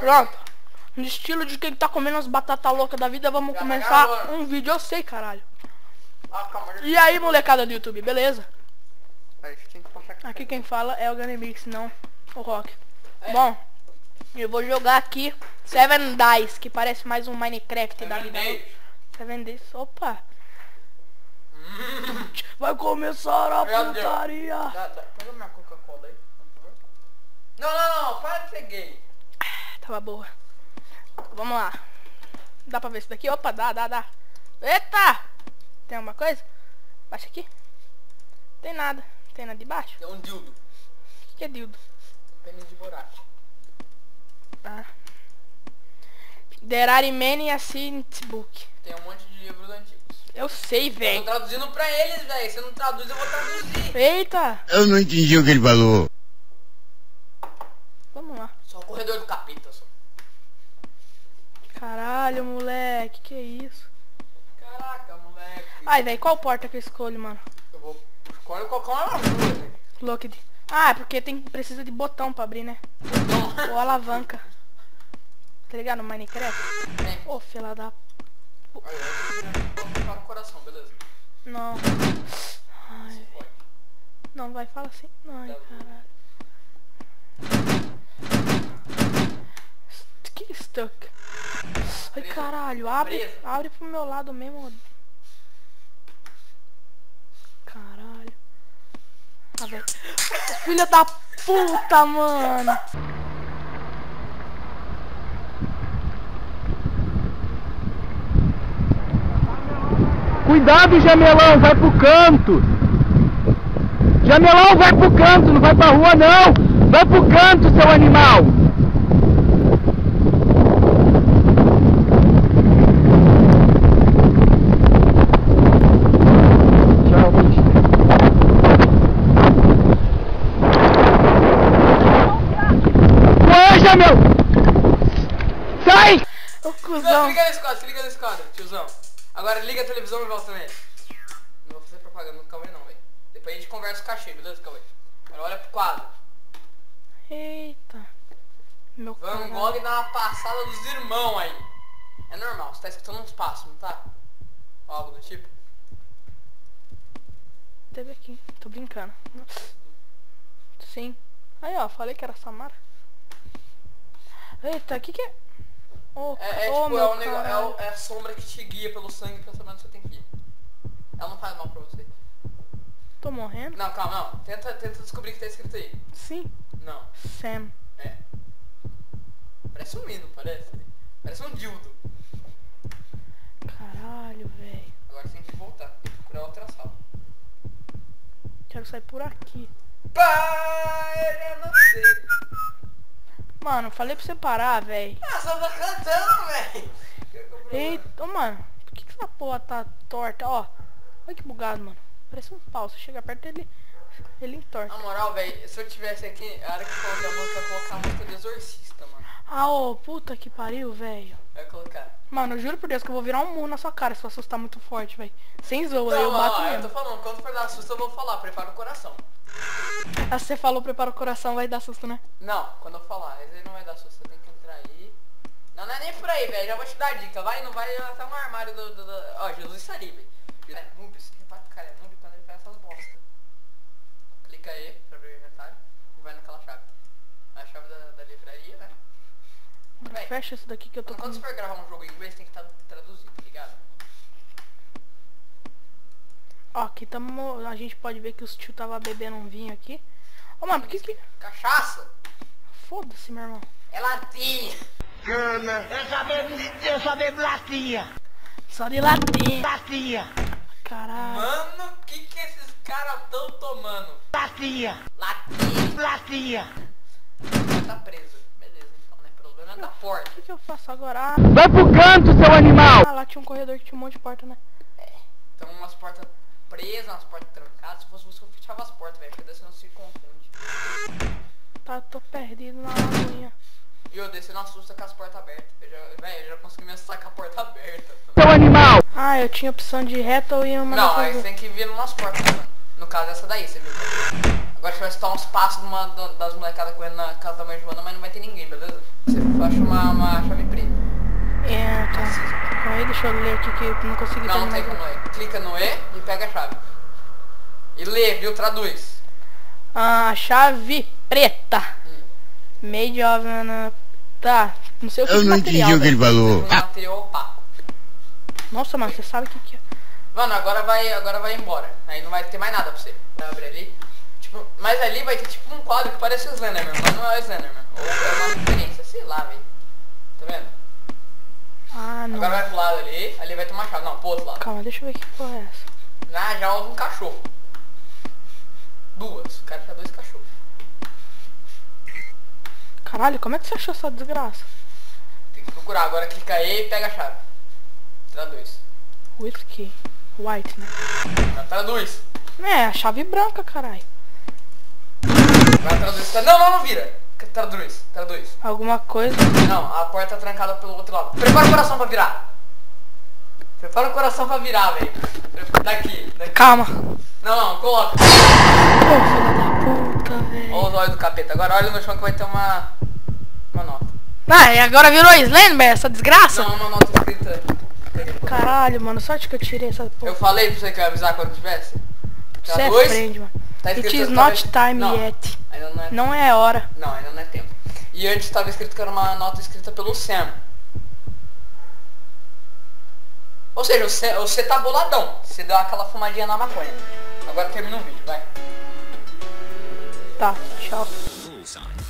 Pronto. No estilo de quem tá comendo as batatas loucas da vida, vamos começar um vídeo. Eu sei, caralho. E aí, molecada do YouTube, beleza? Aqui quem fala é o Ganemix, não o Rock. Bom, eu vou jogar aqui Seven Days, que parece mais um Minecraft da vida. Seven Days, opa. Vai começar a putaria. Pega minha Coca-Cola aí, por favor. Não, para de ser gay. Tava boa. Vamos lá. Dá pra ver isso daqui? Opa, dá. Eita! Tem alguma coisa? Baixa aqui. Tem nada. Tem nada de baixo? É um dildo. O que é dildo? Pênis de borracha. Tá. There are many assigned book. Tem um monte de livros antigos. Eu sei, Eu velho. tô traduzindo pra eles, velho. Se não traduz, eu vou traduzir. Eita! Eu não entendi o que ele falou. Vamos lá. Só o corredor do capeta, só. Caralho, moleque. Que isso? Caraca, moleque. Ai, velho. Qual porta que eu escolho, mano? Eu vou escolher qualquer uma velho. Locked. Ah, é porque precisa de botão pra abrir, né? Ou alavanca. Tá ligado? No Minecraft? É. Ô, fila da... Olha, eu vou colocar no coração, beleza? Não. Ai, Pode. não, vai, fala assim. Ai, caralho. Que stuck. Ai, caralho. Abre pro meu lado mesmo. Caralho. Ah, velho. Filha da puta, mano. Cuidado, Jamelão, vai pro canto. Jamelão, vai pro canto, não vai pra rua não. Vai pro canto, seu animal. Tchau, bicho. Ué, Jamel. Sai! Ô, Não, cuzão. se liga na escada, tiozão. Agora liga a televisão e volta também. Não vou fazer propaganda no Cauê não, velho. Depois a gente conversa o cachê, beleza, Cauê? Agora olha pro quadro. Eita. Meu Van caralho. Gogh dá uma passada dos irmãos aí. É normal, você tá escutando uns passos, não tá? Ou algo do tipo. Teve aqui. Tô brincando. Sim. Aí, ó. Falei que era Samara. Eita, que é? Oh, meu é a sombra que te guia pelo sangue pra saber onde você tem que ir. Ela não faz mal pra você. Tô morrendo? Não, calma, não. Tenta descobrir o que tá escrito aí. Sim. Não. Sam. É. Parece um hino, parece. Parece um dildo. Caralho, velho. Agora você tem que voltar. Tem que procurar outra sala. Quero sair por aqui. Pai, eu não sei. Mano, falei pra você parar, velho. Ah, só tá cantando, velho. Eita, mano. Por que essa porra tá torta? Ó. Olha que bugado, mano. Parece um pau. Se chega perto dele, ele entorta. Na moral, velho, se eu tivesse aqui, a hora que eu coloquei a música, eu ia colocar a música do Exorcista, mano. Ah, ô, puta que pariu, velho. Eu ia colocar. Mano, eu juro por Deus que eu vou virar um murro na sua cara se eu assustar muito forte, velho. Sem zoa, Não, eu bato ó, eu mesmo. tô falando, quando for dar susto eu vou falar, prepara o coração. Ah, você falou, prepara o coração, vai dar susto, né? Não, quando eu falar, esse aí não vai dar susto, você tem que entrar aí. Não, não é nem por aí, velho, já vou te dar a dica, vai, não vai até no armário Ó, Jesus está ali, velho. É noob, você repara que o cara é noob quando ele faz essas bosta. Clica aí pra abrir o inventário e vai naquela chave. A chave da livraria, né? Véi, Fecha isso daqui que eu tô quando com... você for gravar um jogo em inglês, tem que traduzir, tá ligado? Ó, aqui tamo... A gente pode ver que os tio tava bebendo um vinho aqui. Ô, mano, por que... Cachaça! Foda-se, meu irmão. É latinha! Cana. Eu só bebo latinha. Só de latinha. Latinha. Caralho. Mano, o que esses caras tão tomando? Latinha. Latinha! Latinha. Tá preso. Beleza, então, né? Problema é da porta. O que eu faço agora? Ah, Vai pro canto, seu animal. lá tinha um corredor que tinha um monte de porta, né? Então umas portas presas, umas portas trancadas. Se fosse você, eu fechava as portas, velho, porque daí você não se confunde. Tá, tô perdido na lagoinha. E eu desci, não assusta com as portas abertas. Eu já consegui me assustar com a porta aberta. Seu animal. Ah, eu tinha opção de reta ou ia uma Não, dessas aí você tem que vir numas portas, mano. No caso essa daí, você viu? Agora você vai escutar uns passos das molecadas correndo na casa da mãe Joana, mas não vai ter ninguém, beleza? Você Tu acha uma chave preta. É, tá. Aí deixa eu ler aqui que eu não consegui Não, não terminar. tem como ler. Clica no E e pega a chave. E lê, viu? Traduz. A chave preta. Made of... Tá, não sei o que Eu de não material. entendi o que ele velho. falou. Um material opaco. Nossa, mano, você sabe o que é. Mano, agora vai embora. Aí não vai ter mais nada pra você. Abre ali. Tipo, mas ali vai ter tipo um quadro que parece o Slenderman, mas não é o Slenderman. Ou é uma referência, sei lá, velho. Tá vendo? Ah, não. Agora vai pro lado ali, ali vai ter uma chave. Não, pro outro lado. Calma, deixa eu ver que porra é essa. Ah, já houve um cachorro. Duas. O cara tinha 2 cachorros. Caralho, como é que você achou essa desgraça? Tem que procurar. Agora clica aí e pega a chave. Traduz. Whisky. White, né? Agora traduz. É, a chave branca, caralho. Agora traduz. Não vira. Traduz. Alguma coisa. Não, a porta tá trancada pelo outro lado. Prepara o coração pra virar. Prepara o coração pra virar, velho. Daqui. Calma. Não, coloca. Pô, filha da puta, velho. Olha os olhos do capeta. Agora olha no chão que vai ter uma nota. Ah, e agora virou Slender, essa desgraça? Não, uma nota escrita. Caralho, mano, sorte que eu tirei essa porra. Eu falei pra você que ia avisar quando tivesse. Você é friend, mano. Tá It escrito, is talvez- not time não, yet. Ainda não é. Não é hora. Não, ainda não é tempo. E antes estava escrito que era uma nota escrita pelo Sam. Ou seja, você tá boladão. Você deu aquela fumadinha na maconha. Agora termina o vídeo, vai. Tá, tchau.